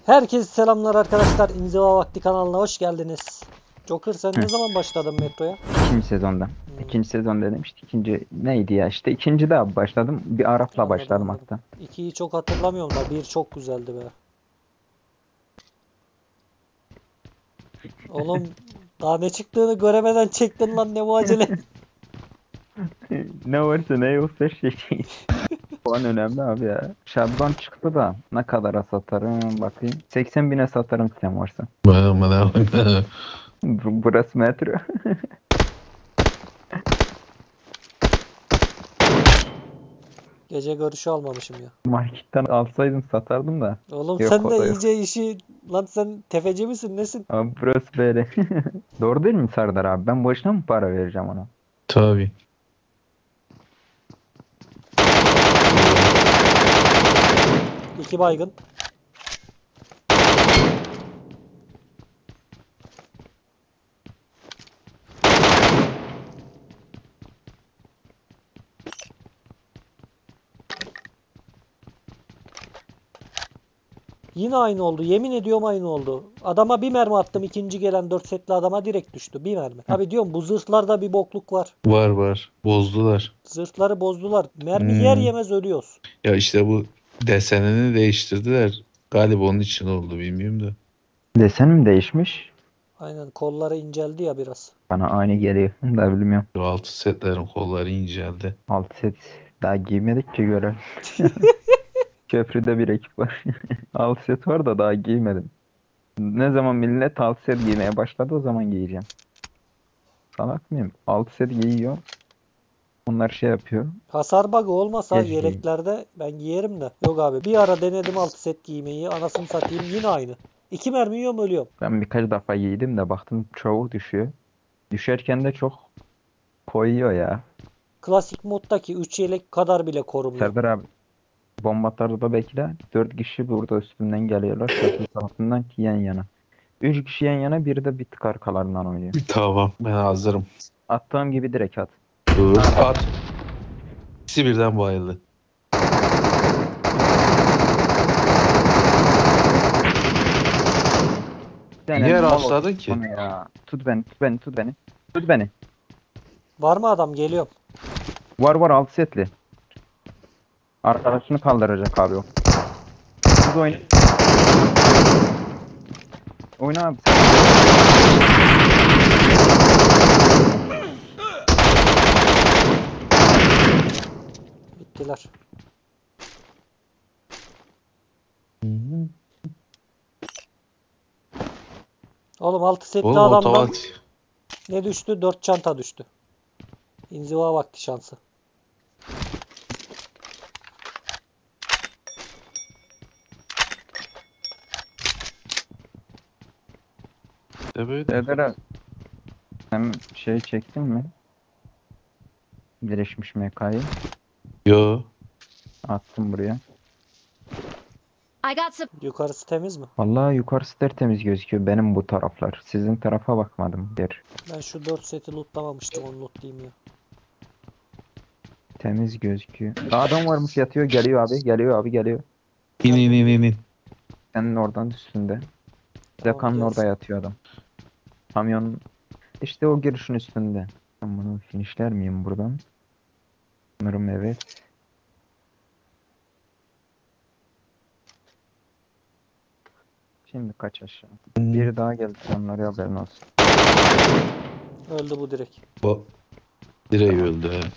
Herkese selamlar arkadaşlar. İnziva Vakti kanalına hoş geldiniz. Joker sen ne zaman başladın Metro'ya? İkinci sezonda. İkinci sezon dedim işte ikinci neydi ya işte ikinci de abi başladım. Bir Arap'la Anladım başladım anladım. hatta. 2'yi çok hatırlamıyorum da 1 çok güzeldi be. Oğlum daha ne çıktığını göremeden çektin lan, ne bu acele. Ne varsa ne yoksa şey. O an önemli abi ya. Şablon çıktı da ne kadara satarım bakayım. 80 bine satarım sen varsa. Bana. Burası metro. Gece görüşü almamışım ya. Marketten alsaydım satardım da. Oğlum Yok sen o de da yok. iyice işi lan, sen tefeci misin nesin? Ama burası böyle. Doğru değil mi Serdar abi? Ben boşuna mı para vereceğim ona? Tabii. İki baygın. Yine aynı oldu. Yemin ediyorum aynı oldu. Adama bir mermi attım. İkinci gelen 4 setli adama direkt düştü. Bir mermi. Abi diyorum bu zırhlarda bir bokluk var. Var. Bozdular. Zırhları bozdular. Mermi yer Hmm. yemez ölüyoruz. Ya işte bu desenini değiştirdiler. Galiba onun için oldu bilmiyorum da. Desen mi değişmiş? Aynen, kolları inceldi ya biraz. Bana aynı geliyor. Da bilmiyorum. Şu altı setlerin kolları inceldi. Alt set daha giymedik ki göre. Köprüde bir ekip var. Alt set var da daha giymedim. Ne zaman millet alt set giymeye başladı o zaman giyeceğim. Salak mıyım? Alt set giyiyor. Onlar şey yapıyor. Hasar bug'ı olmasa Geç giyin. yeleklerde ben giyerim de. Yok abi, bir ara denedim altı set giymeyi. Anasını satayım, yine aynı. 2 mermi yiyorum ölüyorum. Ben birkaç defa giydim de baktım çoğu düşüyor. Düşerken de çok koyuyor ya. Klasik moddaki 3 yelek kadar bile korumuyor. Serdar abi bomba tarzda bekle. 4 kişi burada üstümden geliyorlar. Köprü tarafından yan yana. 3 kişi yan yana, biri de bir tık arkalarından oynuyor. Tamam, ben hazırım. Attığım gibi direkt at. Dur. At. İkisi birden bayıldı. Niye Molotof rastladın ki? bana ya. Tut beni, tut beni, tut beni. Tut beni. Var mı adam? Geliyorum. Var altı setli. Arkadaşını kaldıracak abi o. Hızlı oyna. Oyna abi sen. Bittiler. Oğlum altı setli Oğlum adamdan otomatik. ne düştü? 4 çanta düştü. İnziva vakti şansı. De böyle. Serdar abi. Sen şey çektin mi? Birleşmiş MK'yı. Yo. Attım buraya. I got some. Yukarısı temiz mi? Vallahi yukarısı tertemiz gözüküyor benim bu taraflar. Sizin tarafa bakmadım. Bir Ben şu 4 seti lootlamamıştım, onu lootlayayım ya. temiz gözüküyor. Adam varmış yatıyor, geliyor abi, geliyor abi, geliyor. İn. Senin oradan üstünde. Tamam, Zekan'ın orada gelsin. yatıyor adam. Kamyonun işte o girişin üstünde. Ben bunu finishler miyim buradan? Sanırım evet. Şimdi kaç aşağı. Biri daha geldi, onlara haberin olsun. Öldü bu direkt. Bu direği öldü. He.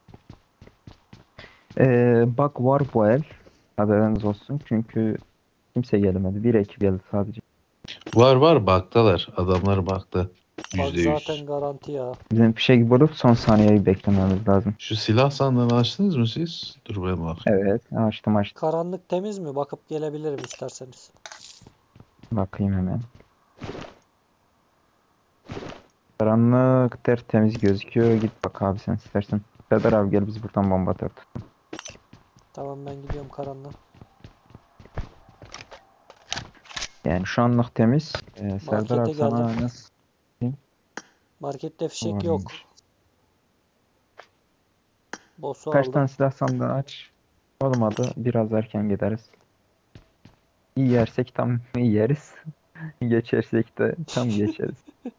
Bak var bu el. Haberiniz olsun çünkü kimse gelmedi. Bir ekip geldi sadece. Var baktılar. Adamlar baktı. Bak %100. zaten garanti ya. Bizim fişek bulup son saniyeyi beklememiz lazım. Şu silah sandığını açtınız mı siz? Dur ben bakayım. Evet, açtım. Karanlık temiz mi? Bakıp gelebilirim isterseniz. Bakayım hemen. Karanlık tertemiz gözüküyor. Git bak abi sen istersen. Serdar abi gel biz buradan bomba atarız. Tamam, ben gidiyorum karanlığa. Yani şu anlık temiz. Serdar abi Markete sana geldim. nasıl Markette fişek yok. varmış? Boss'u Kaç aldım. tane silah sandığı aç. Olmadı biraz erken gideriz. İyi yersek tam iyi yeriz. Geçersek de tam geçeriz.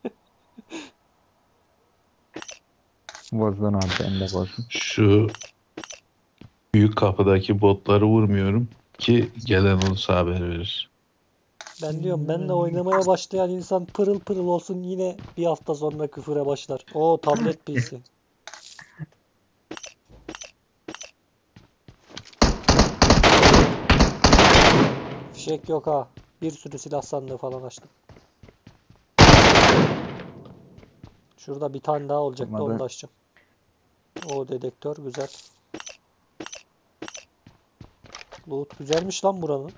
Bozdun abi, ben de bozdum. Şu büyük kapıdaki botları vurmuyorum ki gelen olursa haber verir. Ben diyorum, benle oynamaya başlayan insan pırıl pırıl olsun, yine bir hafta sonra küfüre başlar. O tablet PC. Fişek yok ha. Bir sürü silah sandığı falan açtım. Şurada bir tane daha olacaktı, onu da açacağım. O dedektör güzel. Loot güzelmiş lan buranın.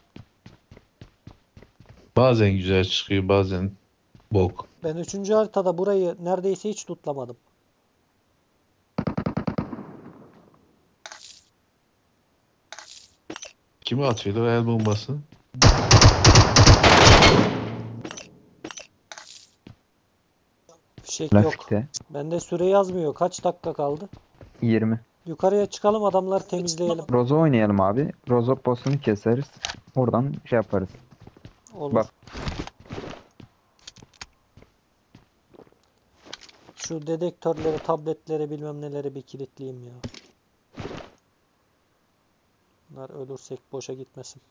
Bazen güzel çıkıyor, bazen bok. Ben 3. haritada burayı neredeyse hiç lootlamadım. Kimi atıyordu o el bombası? Fişek yok. Grafikte Bende süre yazmıyor. Kaç dakika kaldı? 20. Yukarıya çıkalım, adamları temizleyelim. Rozo oynayalım abi. Rozo boss'unu keseriz. Oradan şey yaparız. Olur. Bak. Şu dedektörleri, tabletleri, bilmem neleri bir kilitleyeyim ya. Bunlar ölürsek boşa gitmesin.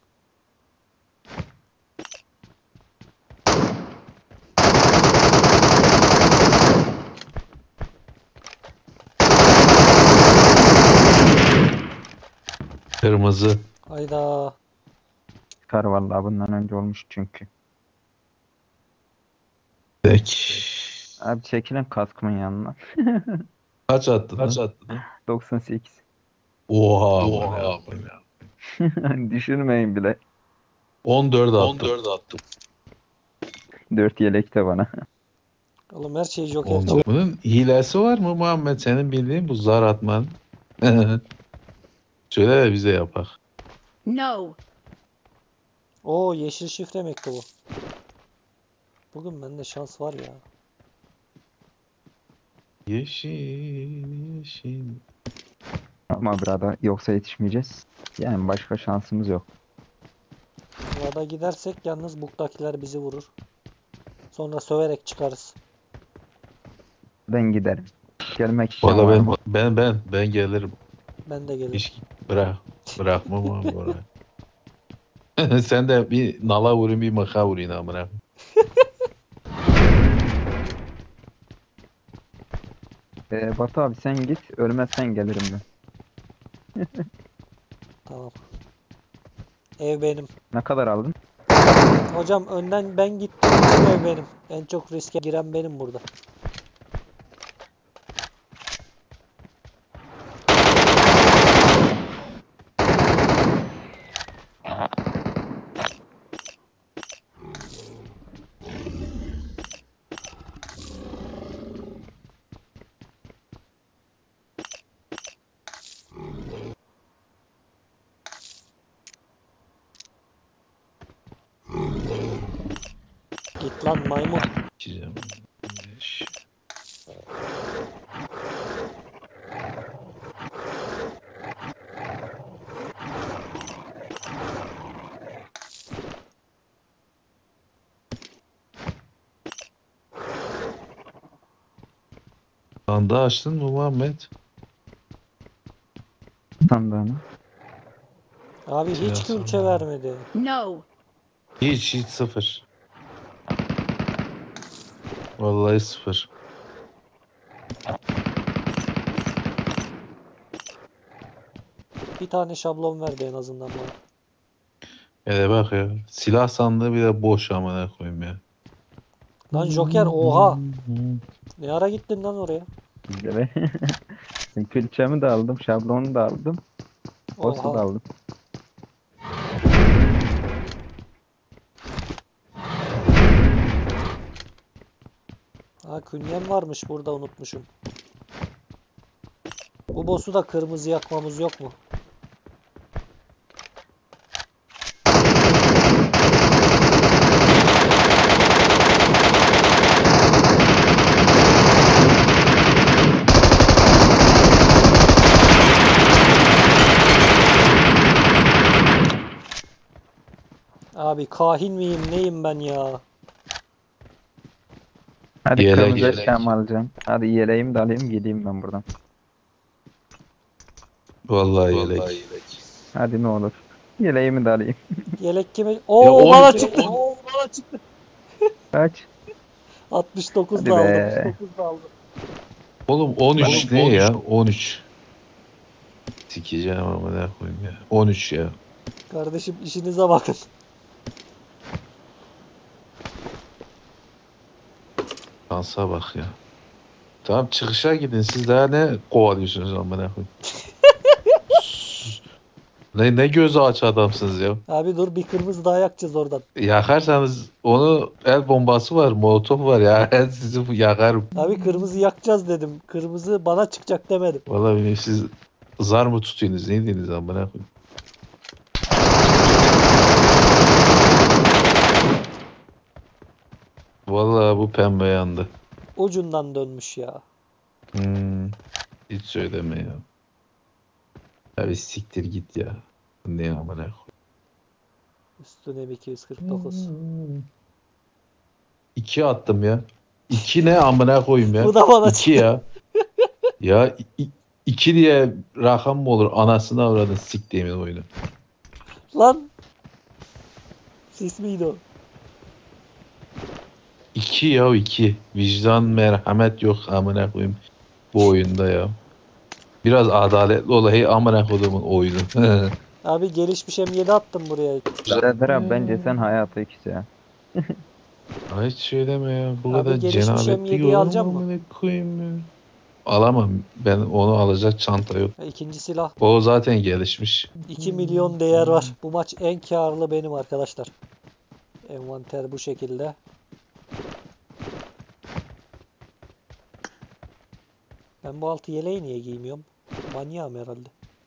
Kırmızı. Hayda. Çıkar vallahi, bundan önce olmuş çünkü. Tek. Abi çekilin kaskımın yanına. Kaç attın? Kaç attın? 98. Oha. Oha. Düşürmeyin bile. 14 attım. 14 attım. 4 yelek de bana. Oğlum her şey joker çıktı. Bunun hilesi var mı Muhammed? Senin bildiğin bu zar atman. Söyle de bize yapak. No. Oo, yeşil şifre mektubu. Bugün bende şans var ya. Yeşil yeşil. Ama burada yoksa yetişmeyeceğiz. Yani başka şansımız yok. Burada gidersek yalnız buktakiler bizi vurur. Sonra söverek çıkarız. Ben giderim. Gelmek isteyen Valla var mı? ben gelirim. Ben de gelirim. Hiç bırakmam abi orayı. Sen de bir nala vurayım, bir maka vurayım amına. Batu abi sen git. Ölmezsen gelirim ben. Tamam. Ev benim. Ne kadar aldın? Hocam önden ben gittim. Ev benim. En çok riske giren benim burada. Git lan maymun. Çizeceğim. Sandığı açtın mı Muhammed? Sandığını. Abi hiç Silah külçe sana. vermedi. No. Hiç sıfır. Vallahi sıfır. Bir tane şablon verdi en azından bana. Hele bak ya. Silah sandığı bile boş amına koyayım ya. Lan Joker, oha. Ne ara gittin lan oraya? Güzel. Külçemi de aldım. Şablonu da aldım. Boss'u da Oha. aldım. Ha, künyem varmış burada, unutmuşum. Bu boss'u da kırmızı yakmamız yok mu? Abi kahin miyim neyim ben ya? Hadi Yelek, kırmızı yelek. eşyamı alacağım. Hadi yeleğimi de alayım gideyim ben buradan. Vallahi yelek. Hadi ne olur. Yeleğimi de alayım. Yelek kime? Ya Oo on- bana çıktı. Kaç? 69 Hadi da aldım. be. 69 da aldım. Oğlum 13 ne ya? 13. Sikeceğim ama ne koyayım ya. 13 ya. Kardeşim işinize bakın. Şansa bak ya. Tamam çıkışa gidin. Siz daha ne kovalıyorsunuz ama ne koyayım. Ne gözü aç adamsınız ya. Abi dur bir kırmızı daha yakacağız oradan. Yakarsanız onu el bombası var, molotof var ya. Ben sizi yakarım. Abi kırmızı yakacağız dedim. Kırmızı bana çıkacak demedim. Vallahi bilmiyorum, siz zar mı tutuyorsunuz? Ne diyorsunuz ama ne koyayım. Vallahi bu pembe yandı. Ucundan dönmüş ya. Hiç söyleme ya. Ya bir siktir git ya. Ne amına koyayım. Üstüne bir 249. 2 attım ya. 2 ne amına koyayım ya. Bu da bana 2 ya. Ya 2 diye rakam mı olur? Anasını avradın siktiğimin oyunu. Lan. Sis miydi o? 2 ya 2. Vicdan merhamet yok amına koyayım bu oyunda ya. Biraz adaletli ol hey amına koyduğumun oyunu. Abi gelişmiş M7 attım buraya. Serdar abi bence sen hayata ikisi ya. Ay hiç söyleme ya. Bu Abi kadar gelişmiş cenabetli M7'yi alacak mı? amına koyayım ya. Alamam. Ben onu alacak çanta yok. İkinci silah. O zaten gelişmiş. 2 milyon değer var. Bu maç en karlı benim arkadaşlar. Envanter bu şekilde. Ben bu altı yeleği niye giymiyorum? Manyağım herhalde.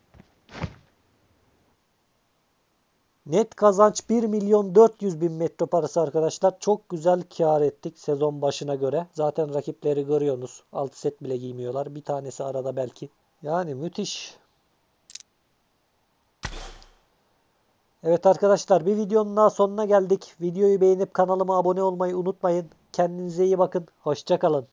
Net kazanç 1 milyon 400 bin metro parası arkadaşlar. Çok güzel kar ettik sezon başına göre. Zaten rakipleri görüyorsunuz. 6 set bile giymiyorlar. Bir tanesi arada belki. Yani müthiş. Evet arkadaşlar bir videonun daha sonuna geldik. Videoyu beğenip kanalıma abone olmayı unutmayın. Kendinize iyi bakın. Hoşça kalın.